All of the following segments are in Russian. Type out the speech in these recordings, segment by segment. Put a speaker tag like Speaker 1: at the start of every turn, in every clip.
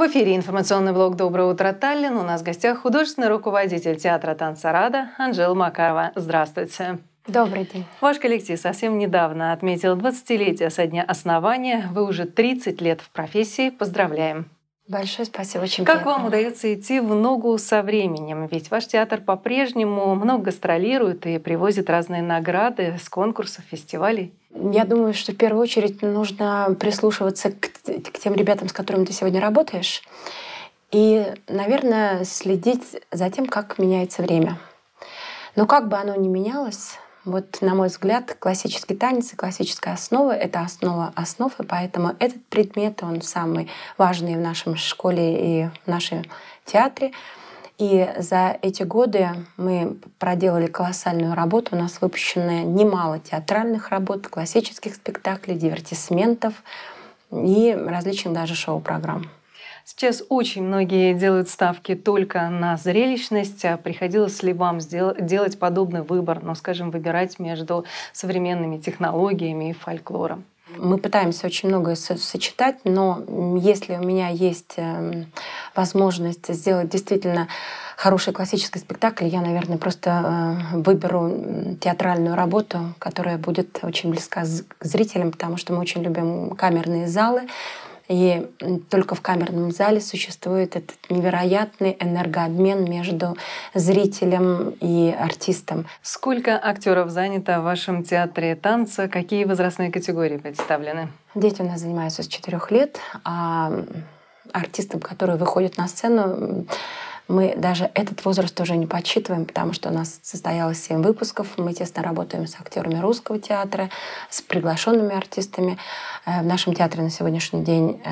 Speaker 1: В эфире информационный блог «Доброе утро, Таллин». У нас в гостях художественный руководитель театра танца «Рада» Анжела Макарова. Здравствуйте.
Speaker 2: Добрый день.
Speaker 1: Ваш коллектив совсем недавно отметил 20-летие со дня основания. Вы уже 30 лет в профессии. Поздравляем.
Speaker 2: Большое спасибо, очень
Speaker 1: Как
Speaker 2: приятно.
Speaker 1: вам удается идти в ногу со временем? Ведь ваш театр по-прежнему много гастролирует и привозит разные награды с конкурсов, фестивалей.
Speaker 2: Я думаю, что в первую очередь нужно прислушиваться к тем ребятам, с которыми ты сегодня работаешь, и, наверное, следить за тем, как меняется время. Но как бы оно ни менялось, вот, на мой взгляд, классический танец и классическая основа — это основа основ, и поэтому этот предмет, он самый важный в нашей школе и в нашем театре. И за эти годы мы проделали колоссальную работу. У нас выпущено немало театральных работ, классических спектаклей, дивертисментов и различных даже шоу-программ.
Speaker 1: Сейчас очень многие делают ставки только на зрелищность. А приходилось ли вам делать подобный выбор, скажем, выбирать между современными технологиями и фольклором?
Speaker 2: Мы пытаемся очень многое сочетать, но если у меня есть возможность сделать действительно хороший классический спектакль, я, наверное, просто выберу театральную работу, которая будет очень близка к зрителям, потому что мы очень любим камерные залы. И только в камерном зале существует этот невероятный энергообмен между зрителем и артистом.
Speaker 1: Сколько актеров занято в вашем театре танца? Какие возрастные категории представлены?
Speaker 2: Дети у нас занимаются с 4 лет, а артистам, которые выходят на сцену, мы даже этот возраст уже не подсчитываем, потому что у нас состоялось 7 выпусков. Мы тесно работаем с актерами русского театра, с приглашенными артистами. В нашем театре на сегодняшний день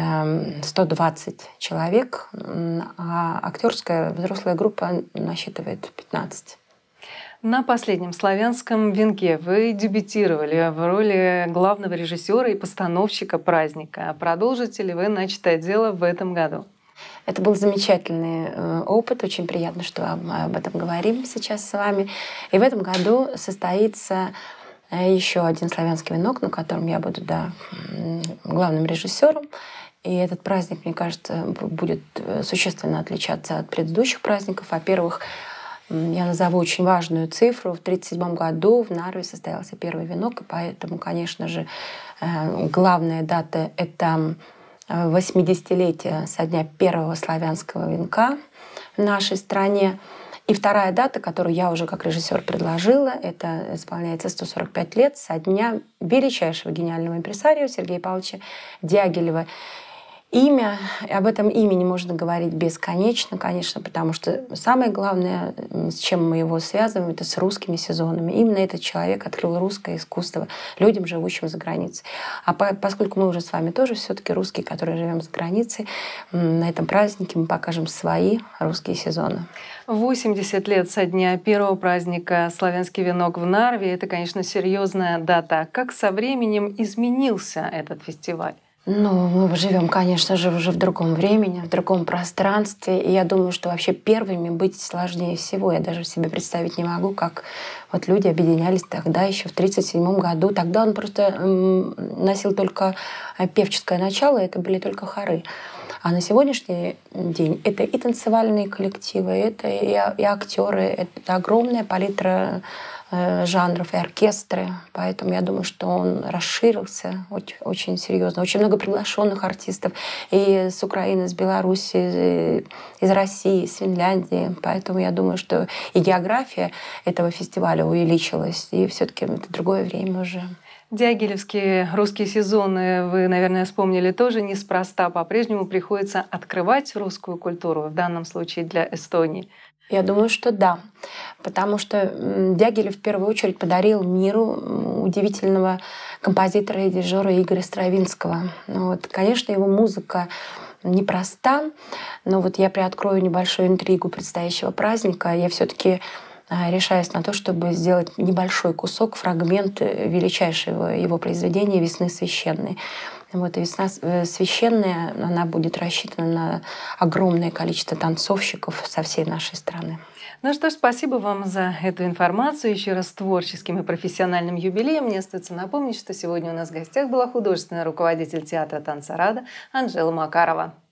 Speaker 2: 120 человек, а актерская взрослая группа насчитывает 15.
Speaker 1: На последнем славянском венке вы дебютировали в роли главного режиссера и постановщика праздника. Продолжите ли вы начатое дело в этом году?
Speaker 2: Это был замечательный опыт. Очень приятно, что мы об этом говорим сейчас с вами. И в этом году состоится еще один славянский венок, на котором я буду главным режиссером. И этот праздник, мне кажется, будет существенно отличаться от предыдущих праздников. Во-первых, я назову очень важную цифру. В 1937 году в Нарве состоялся первый венок, и поэтому, конечно же, главная дата — это 80-летие со дня первого славянского венка в нашей стране. И вторая дата, которую я уже как режиссер предложила, это исполняется 145 лет со дня величайшего гениального импресарио Сергея Павловича Дягилева. Имя, об этом имени можно говорить бесконечно, конечно, потому что самое главное, с чем мы его связываем, это с русскими сезонами. Именно этот человек открыл русское искусство людям, живущим за границей. А поскольку мы уже с вами тоже все-таки русские, которые живем за границей, на этом празднике мы покажем свои русские сезоны.
Speaker 1: 80 лет со дня первого праздника «Славянский венок» в Нарве — это, конечно, серьезная дата. Как со временем изменился этот фестиваль?
Speaker 2: Мы живем, конечно же, уже в другом времени, в другом пространстве. И я думаю, что вообще первыми быть сложнее всего. Я даже себе представить не могу, как вот люди объединялись тогда, еще в 1937 году. Тогда он просто носил только певческое начало, это были только хоры. А на сегодняшний день это и танцевальные коллективы, это и актеры, это огромная палитра жанров и оркестры. Поэтому я думаю, что он расширился очень серьезно. Очень много приглашенных артистов и с Украины, с Беларуси, из России, с Финляндии. Поэтому я думаю, что и география этого фестиваля увеличилась, и все-таки это другое время уже.
Speaker 1: Дягилевские русские сезоны, вы, наверное, вспомнили тоже неспроста. По-прежнему приходится открывать русскую культуру, в данном случае для Эстонии.
Speaker 2: Я думаю, что да. Потому что Дягилев в первую очередь подарил миру удивительного композитора и дирижера Игоря Стравинского. Конечно, его музыка непроста, но вот я приоткрою небольшую интригу предстоящего праздника. Я все-таки решаюсь на то, чтобы сделать небольшой кусок, фрагмент величайшего его произведения «Весны священной». И «Весна священная», она будет рассчитана на огромное количество танцовщиков со всей нашей страны.
Speaker 1: Ну что ж, спасибо вам за эту информацию. Еще раз с творческим и профессиональным юбилеем. Мне остается напомнить, что сегодня у нас в гостях была художественный руководитель театра танца «Рада» Анжела Макарова.